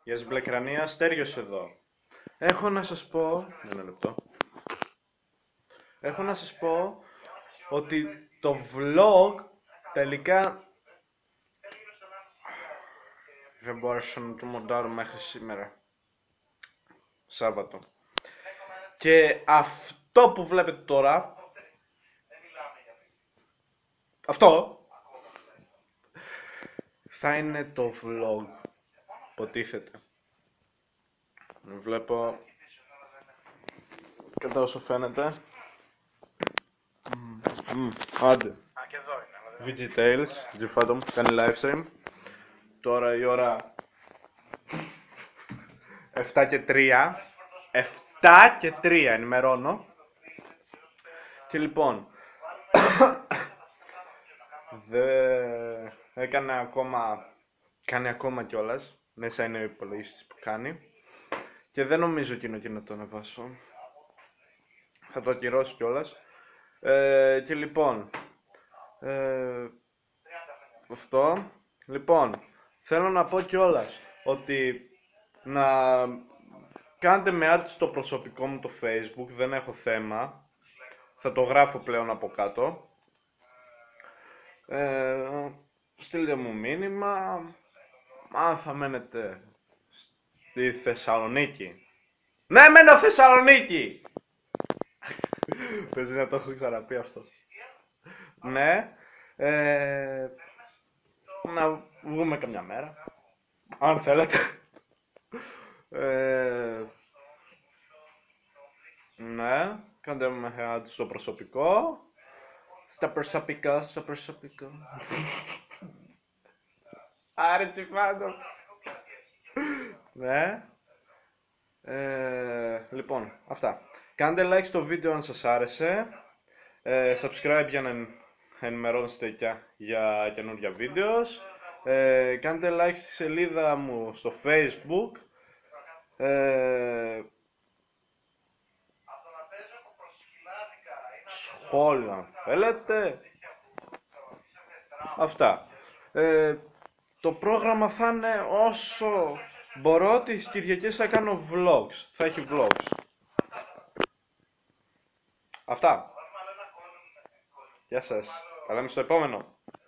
Γεια σας Μπλεκρανία, Στέργιος εδώ. Έχω να σας πω... Ένα λεπτό. Έχω να σας πω ότι το vlog τελικά δεν μπόρεσα να το μοντάρω μέχρι σήμερα. Σάββατο. Και αυτό που βλέπετε τώρα, αυτό θα είναι το vlog. Υποτίθεται. Βλέπω κατά όσο φαίνεται. Άντε. VGTales, G-Phantom, κάνει live stream. Τώρα η ώρα 7 και 3. 7 και 3 ενημερώνω. Και λοιπόν, δεν έκανε ακόμα, κάνει ακόμα κιόλας. Μέσα είναι ο υπολογιστής που κάνει. Και δεν νομίζω εκείνο και να το ανεβάσω. Θα το ακυρώσω κιόλας. Και λοιπόν, αυτό. Λοιπόν, θέλω να πω κιόλας ότι να κάντε με add στο προσωπικό μου το Facebook, δεν έχω θέμα. Θα το γράφω πλέον από κάτω. Στείλτε μου μήνυμα, αν θα μένετε στη Θεσσαλονίκη. Ναι, μένω Θεσσαλονίκη! Παίζει να το έχω ξαναπεί αυτό. Ναι, να βγούμε καμιά μέρα, αν θέλετε. Ναι, κάντε με add στο προσωπικό. Στα προσωπικό. Άρε τσιφάντο. Ναι. Λοιπόν, αυτά. Κάντε like στο βίντεο αν σας άρεσε. Subscribe για να ενημερώνεστε για καινούργια βίντεο. Κάντε like στη σελίδα μου στο Facebook. Σχόλια αν θέλετε. Αυτά. Το πρόγραμμα θα είναι όσο μπορώ. Τις Κυριακές θα κάνω vlogs. Θα έχει vlogs. Αυτά. Γεια σας. Τα λέμε στο επόμενο.